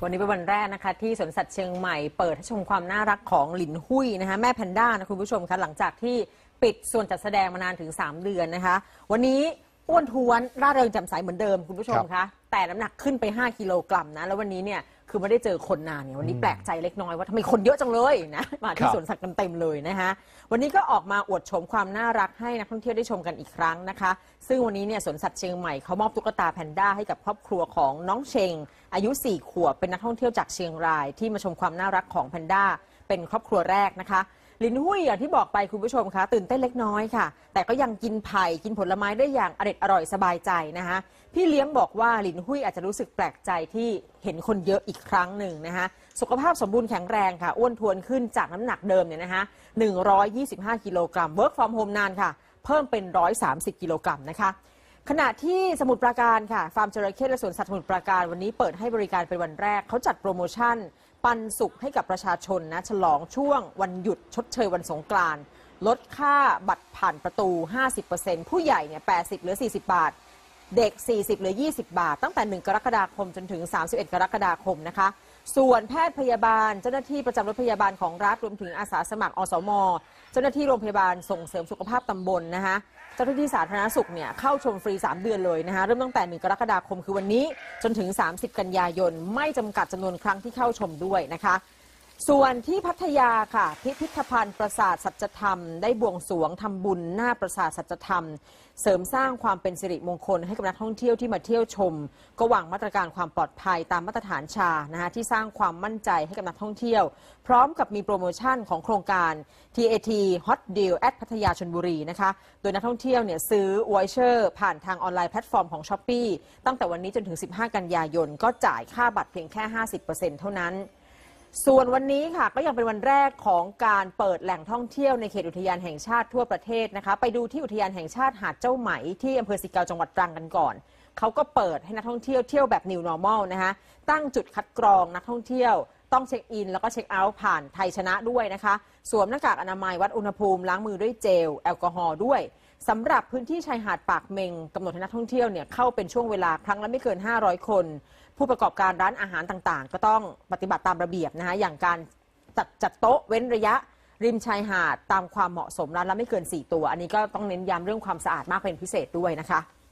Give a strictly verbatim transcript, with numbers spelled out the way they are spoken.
วันนี้เป็นวันแรกนะคะที่สวนสัตว์เชียงใหม่เปิดให้ชมความน่ารักของหลินหุ้ยนะคะแม่แพนด้านะคุณผู้ชมคะหลังจากที่ปิดส่วนจัดแสดงมานานถึงสามเดือนนะคะวันนี้อ้วนท้วนร่าเริงแจ่มใสเหมือนเดิมคุณผู้ชมคะแต่น้ำหนักขึ้นไปห้ากิโลกรัมนะแล้ววันนี้เนี่ยคือไม่ได้เจอคนนานเนี่ยวันนี้แปลกใจเล็กน้อยว่าทำไมคนเยอะจังเลยนะมาที่สวนสัตว์กันเต็มเลยนะคะวันนี้ก็ออกมาอวดชมความน่ารักให้นักท่องเที่ยวได้ชมกันอีกครั้งนะคะซึ่งวันนี้เนี่ยสวนสัตว์เชียงใหม่เขามอบตุ๊กตาแพนด้าให้กับครอบครัวของน้องเชงอายุสี่ขวบเป็นนักท่องเที่ยวจากเชียงรายที่มาชมความน่ารักของแพนด้าเป็นครอบครัวแรกนะคะลินหุ้ยอย่างที่บอกไปคุณผู้ชมคะตื่นเต้นเล็กน้อยค่ะแต่ก็ยังกินไผ่กินผลไม้ได้อย่างอร่อยอร่อยสบายใจนะคะพี่เลี้ยงบอกว่าลินหุ้ยอาจจะรู้สึกแปลกใจที่เห็นคนเยอะอีกครั้งหนึ่งนะคะสุขภาพสมบูรณ์แข็งแรงค่ะอ้วนท้วนขึ้นจากน้ำหนักเดิมเนี่ยนะคะหนึ่งร้อยยี่สิบห้ากิโลกรัม work from home นานค่ะเพิ่มเป็นหนึ่งร้อยสามสิบกิโลกรัมนะคะขณะที่สมุทรปราการค่ะฟาร์มจระเข้และสวนสัตว์สมุทรปราการวันนี้เปิดให้บริการเป็นวันแรกเขาจัดโปรโมชั่นปันสุขให้กับประชาชนนะฉลองช่วงวันหยุดชดเชยวันสงกรานต์ลดค่าบัตรผ่านประตู ห้าสิบเปอร์เซ็นต์ ผู้ใหญ่เนี่ยแปดสิบเหลือสี่สิบบาทเด็กสี่สิบเหลือยี่สิบบาทตั้งแต่หนึ่งกรกฎาคมจนถึงสามสิบเอ็ดกรกฎาคมนะคะส่วนแพทย์พยาบาลเจ้าหน้าที่ประจำรถพยาบาลของรัฐรวมถึงอาสาสมัครอสม.เจ้าหน้าที่โรงพยาบาลส่งเสริมสุขภาพตำบลนะคะเจ้าหน้าที่สาธารณสุขเนี่ยเข้าชมฟรีสามเดือนเลยนะคะเริ่มตั้งแต่หนึ่งกรกฎาคมคือวันนี้จนถึงสามสิบกันยายนไม่จำกัดจำนวนครั้งที่เข้าชมด้วยนะคะส่วนที่พัทยาค่ะพิพิธภัณฑ์ปราสาทสัจธรรมได้บวงสรวงทำบุญหน้าปราสาทสัจธรรมเสริมสร้างความเป็นสิริมงคลให้กับนักท่องเที่ยวที่มาเที่ยวชมก็วางมาตรการความปลอดภัยตามมาตรฐานชานะคะที่สร้างความมั่นใจให้กับนักท่องเที่ยวพร้อมกับมีโปรโมชั่นของโครงการ ที เอ ที Hot Deal at พัทยาชลบุรีนะคะโดยนักท่องเที่ยวเนี่ยซื้อวอยเชอร์ผ่านทางออนไลน์แพลตฟอร์มของ Shopee ตั้งแต่วันนี้จนถึงสิบห้ากันยายนก็จ่ายค่าบัตรเพียงแค่ ห้าสิบเปอร์เซ็นต์ เท่านั้นส่วนวันนี้ค่ะก็ยังเป็นวันแรกของการเปิดแหล่งท่องเที่ยวในเขตอุทยานแห่งชาติทั่วประเทศนะคะไปดูที่อุทยานแห่งชาติหาดเจ้าไหมที่อำเภอสิเกาจังหวัดตรังกันก่อนเขาก็เปิดให้นักท่องเที่ยวเที่ยวแบบ New Normal นะคะตั้งจุดคัดกรองนักท่องเที่ยวต้องเช็คอินแล้วก็เช็คเอาท์ผ่านไทยชนะด้วยนะคะสวมหน้ากากอนามัยวัดอุณหภูมิล้างมือด้วยเจลแอลกอฮอล์ด้วยสำหรับพื้นที่ชายหาดปากเมงกำหนดให้นักท่องเที่ยวเนี่ยเข้าเป็นช่วงเวลาครั้งละไม่เกินห้าร้อยคนผู้ประกอบการร้านอาหารต่างๆก็ต้องปฏิบัติตามระเบียบนะคะอย่างการจัดจัดโต๊ะเว้นระยะริมชายหาดตามความเหมาะสมร้านละไม่เกินสี่ตัวอันนี้ก็ต้องเน้นย้ำเรื่องความสะอาดมากเป็นพิเศษด้วยนะคะ